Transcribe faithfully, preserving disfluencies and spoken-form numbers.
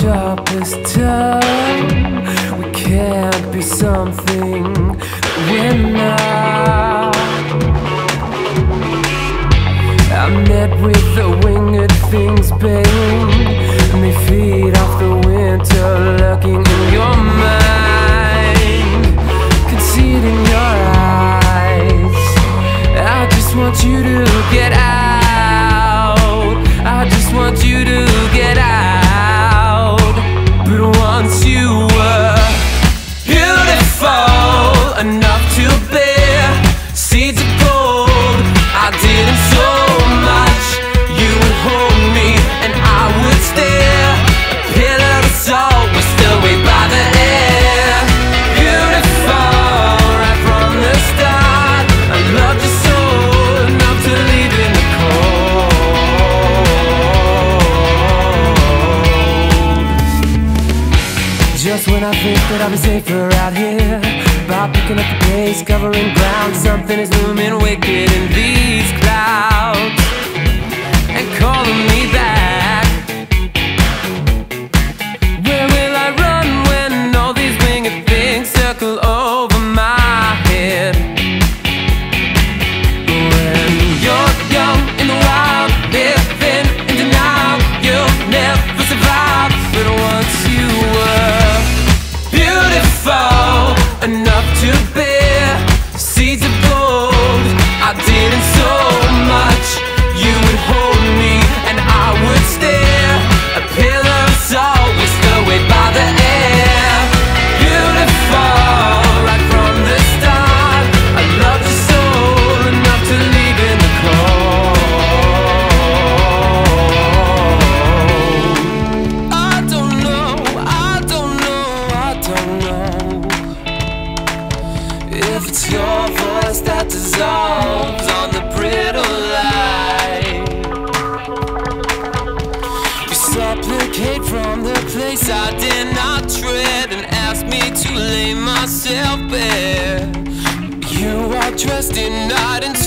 sharpest tongue. We can't be something that we're not. I met with the winged things, babe, and they feed off the winter lurking in your mind, conceit in your eyes. I just want you to get out. I just want you to get out. But once you were beautiful enough to bear seeds of gold, I didn't so much. You would hold me and I would stare. A pillar of salt was still way by the air. Beautiful right from the start. I loved you so enough to leave in the cold. Just when I think that I'll be safer out here, by picking up the pace, covering ground, something is looming wicked in these clouds and calling me back. Where will I run when all these winged things circle over my head? When you're young in the wild, living in denial, you'll never survive. But once you were beautiful enough to bear seeds of gold, I didn't so much. You would hold me and I would stare. A pillar of salt was still way by the air. Beautiful right from the start. I loved you so enough to leave in the cold. I don't know, I don't know, I don't know if it's your voice that dissolves on the brittle light. You supplicate from the place I did not tread and ask me to lay myself bare. You are dressed in night and